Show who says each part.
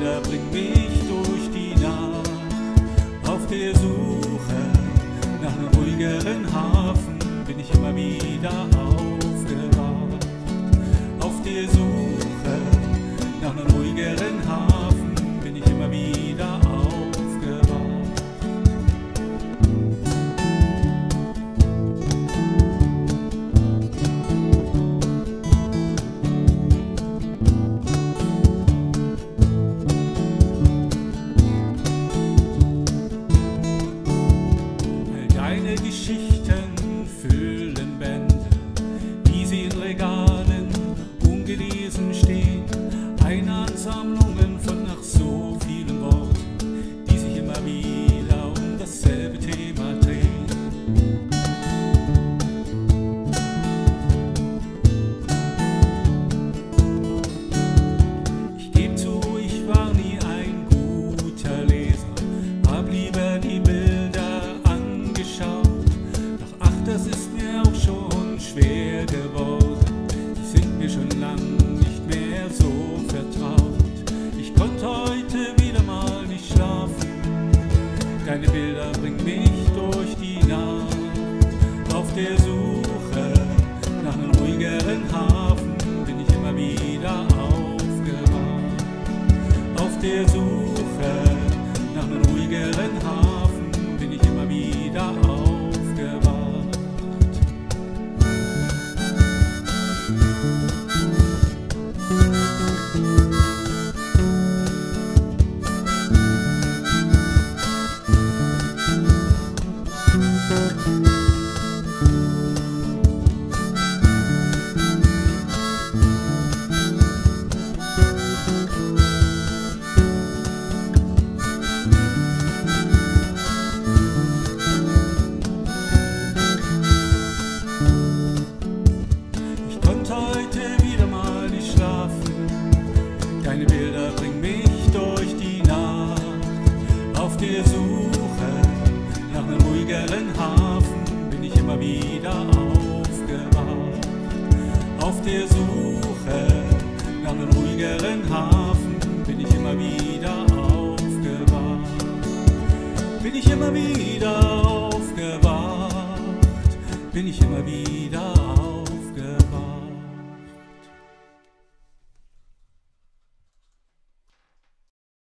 Speaker 1: Bilder bringen mich durch die Nacht. Auf der Suche nach einem ruhigeren Hafen bin ich immer wieder aufgewacht. Auf der Suche nach einem ruhigeren Hafen bin ich immer wieder aufgewacht. Deine Geschichten füllen Bände, wie sie in Regalen ungelesen stehen. Eine Ansammlung von ach so vielen Worten, die sich immer wieder um dasselbe Thema drehen. Ich gebe zu, ich war nie ein guter Leser, hab lieber die Bilder angeschaut. Doch ach, das ist mir auch schon schwer geworden, die sind mir schon lang nicht mehr so vertraut. Ich konnte heute wieder mal nicht schlafen, deine Bilder bringen mich durch die Nacht. Auf der Suche nach einem ruhigeren Hafen bin ich immer wieder aufgewacht. Auf der Suche nach einem ruhigeren Hafen bin ich immer wieder aufgewacht. Heute wieder mal nicht schlafen, deine Bilder bringen mich durch die Nacht. Auf der Suche nach einem ruhigeren Hafen bin ich immer wieder aufgewacht. Auf der Suche nach einem ruhigeren Hafen bin ich immer wieder aufgewacht. Bin ich immer wieder aufgewacht, bin ich immer wieder aufgewacht.